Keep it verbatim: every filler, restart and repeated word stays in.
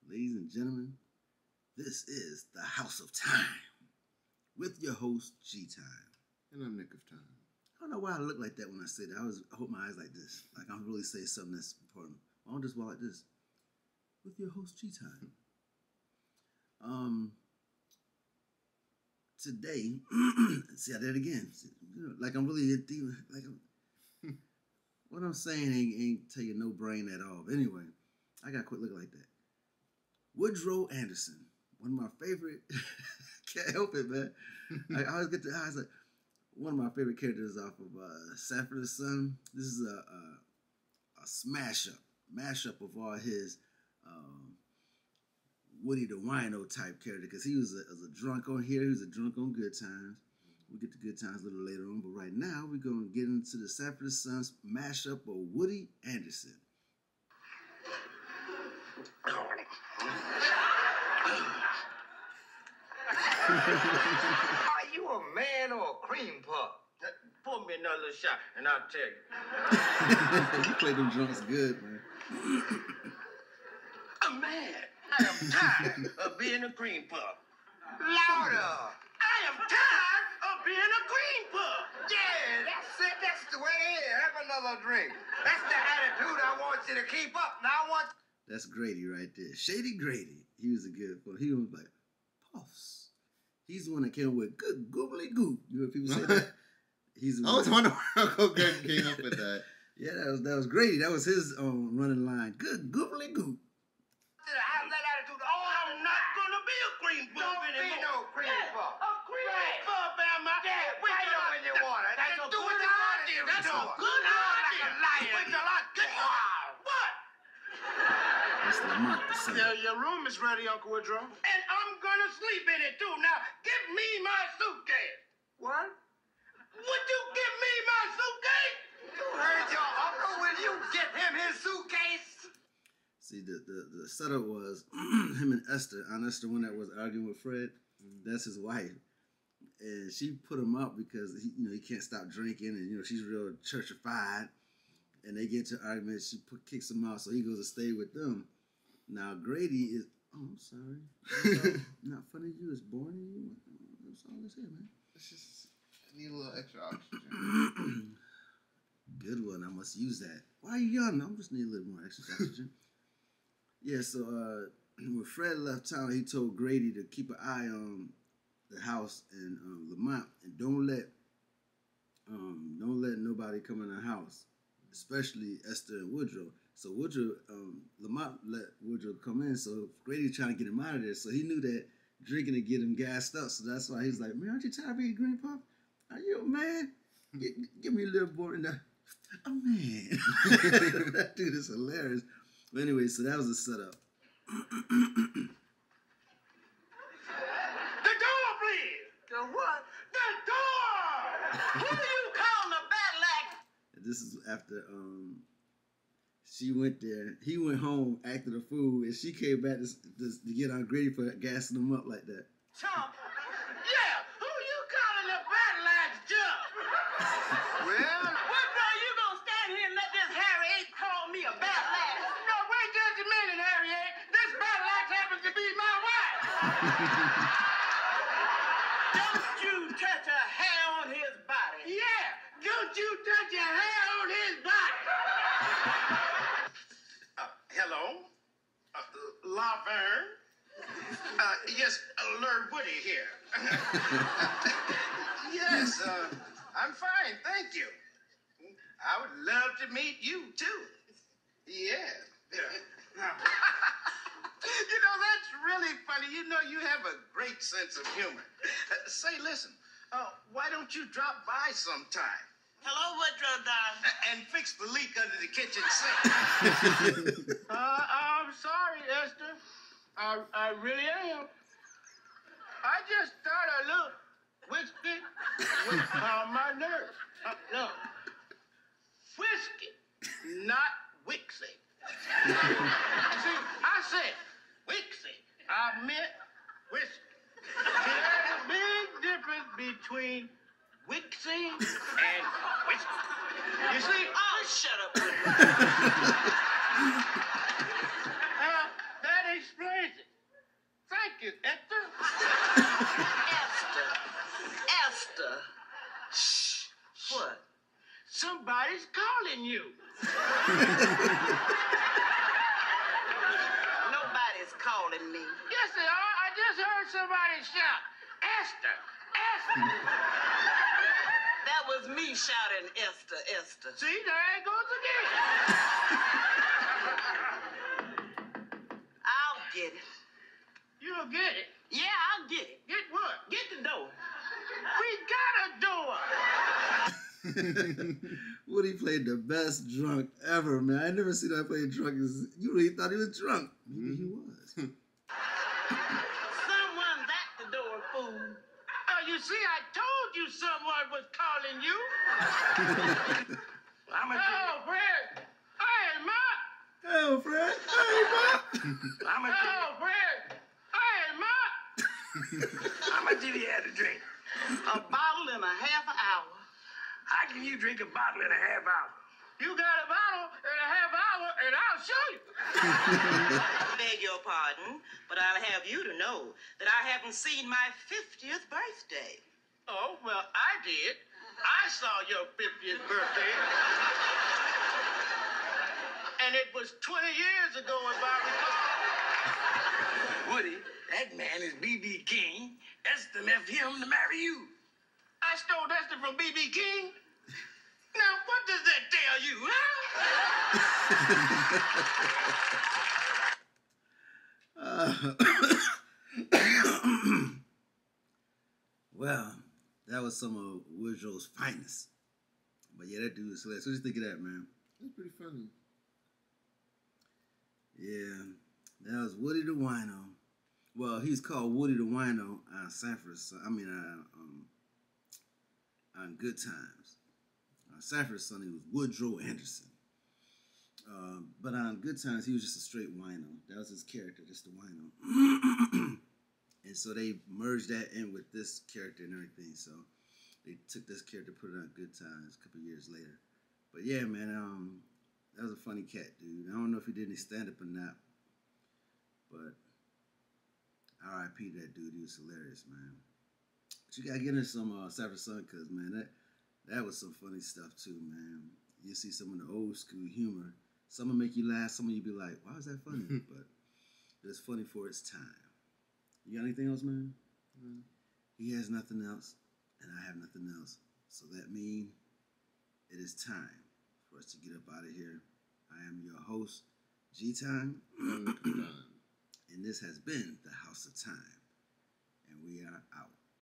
Ladies and gentlemen, this is the House of Time with your host, G-Time. And I'm Nick of Time. I don't know why I look like that when I say that. I, was, I hold my eyes like this. Like I'm really saying something that's important. I don't just walk like this. With your host, G-Time. Um, today, see, I did it again. See, you know, like I'm really, like I'm, what I'm saying ain't, ain't tell you no brain at all. But anyway, I got to quit looking like that. Woodrow Anderson, one of my favorite, can't help it, man. I always get the eyes like, one of my favorite characters off of uh, Sanford and Son. This is a, a, a smash up, mash up of all his um, Woody the Wino type character, because he was a, was a drunk on here, he was a drunk on Good Times. We'll get to Good Times a little later on, but right now we're going to get into the Sanford and Son's mash up of Woody Anderson. Are you a man or a cream puff? Pour me another shot, and I'll tell you. You play them drunks good, man. A man. I am tired of being a cream puff. Louder. I am tired of being a cream puff. Yeah, that's it. That's the way it is. Have another drink. That's the attitude I want you to keep up. Now I want. That's Grady right there. Shady Grady. He was a good one. He was like, Puffs. He's the one that came up with good googly goop. You know what people say that? He's I was wondering where Uncle Greg came up with that. Yeah, that was that was Grady. That was his um, running line. Good googly goop. Have that attitude. Oh, I'm not gonna be a cream puff anymore. Don't be no cream yeah, puff. A cream right. puff, am I? Yeah, wait till when you want it. That's a do good idea. That's a good idea. Like wait till I get what? That's Lamont the son. Your, your room is ready, Uncle Woodrow. And I'm gonna sleep in it too. Now, give me my suitcase. What? Would you give me my suitcase? You heard your uncle. Will you get him his suitcase? See, the, the, the setup was him and Esther. Aunt Esther, one that was arguing with Fred, that's his wife. And she put him up because, he, you know, he can't stop drinking. And, you know, she's real churchified. And they get into an argument. She put, kicks him out, so he goes to stay with them. Now, Grady is, oh, I'm sorry. Not funny to you. It's boring to you. That's all this here, man. It's just, I need a little extra oxygen. Good one. I must use that. Why are you yawning? I just need a little more extra oxygen. Yeah, so uh, when Fred left town, he told Grady to keep an eye on the house and um, Lamont, and don't let um, don't let nobody come in the house, especially Esther and Woodrow. So Woodrow, um, Lamont let Woodrow come in, so Grady's trying to get him out of there. So he knew that drinking to get him gassed up. So that's why he's like, man, aren't you tired of being green puff? Are you a man? Give, give me a little more. And a man. That dude is hilarious. But anyway, so that was the setup. The door, please. The what? The door. Who do you call the bad leg? This is after um, she went there. He went home, acted a fool, and she came back to, to, to get on Grady for gassing him up like that. Chump. Yeah, who you calling the bad legs, Chump? Well, what are you gonna stand here and let this Harry eight call me a bad leg? No, wait just a minute, Harry eight. This bad leg happens to be my wife. Don't you touch a hair on his body. Yeah, don't you touch a hair on his body. Uh, hello, uh, Laverne. Uh, yes, uh, Lord Woody here. Yes, uh, I'm fine, thank you. I would love to meet you, too. Yeah. Yeah. You know, that's really funny. You know, you have a great sense of humor. Uh, say, listen, uh, why don't you drop by sometime? Hello, Woodrow, darling. Uh, and fix the leak under the kitchen sink. uh, I'm sorry, Esther. I, I really am. I just thought a little whiskey would calm my nerves. Uh, no. Whiskey, not Wixie. See, I said Wixie. I meant whiskey. See, there's a big difference between Wixie and whiskey. You see? Oh, shut up. uh, that explains listen, I just heard somebody shout, Esther, Esther. That was me shouting, Esther, Esther. See, there it goes again. I'll get it. You'll get it. Yeah, I'll get it. Get what? Get the door. We got a door. Woody played the best drunk ever, man. I never seen him play drunk. You really thought he was drunk. Maybe he was. Someone's at the door, fool. Oh, you see, I told you someone was calling you. I'm a Oh, Fred. Hey, Mark. Hell, Fred. Hey, Bob. I'm a Oh, Fred. Hey, Mark. How much did he have to drink? A bottle in a half an hour. How can you drink a bottle in a half hour? You got a bottle in a half hour, and I'll show you. Beg your pardon, but I'll have you to know that I haven't seen my fiftieth birthday. Oh, well, I did. I saw your fiftieth birthday. And it was twenty years ago, if I recall. Woody, that man is B B King. Esther left him to marry you. I stole Esther from B B King. Now, what does that tell you, huh? Uh, well, that was some of Woodrow's finest. But yeah, that dude was hilarious. What do you think of that, man? That's pretty funny. Yeah, that was Woody the Wino. Well, he's called Woody the Wino on Sanford and Son. I mean, uh, um, on Good Times. On Sanford and Son, he was Woodrow Anderson. Uh, but on Good Times, he was just a straight wino. That was his character, just a wino. And so they merged that in with this character and everything. So they took this character, put it on Good Times a couple years later. But yeah, man, um, that was a funny cat, dude. I don't know if he did any stand-up or not. But R I P to that dude. He was hilarious, man. But you gotta get into some uh, Sanford and Son, because, man, that, that was some funny stuff, too, man. You see some of the old school humor. Some will make you laugh. Some of you be like, why is that funny? But it's funny for its time. You got anything else, man? Mm. He has nothing else, and I have nothing else. So that means it is time for us to get up out of here. I am your host, G-Time. And this has been the House of Time. And we are out.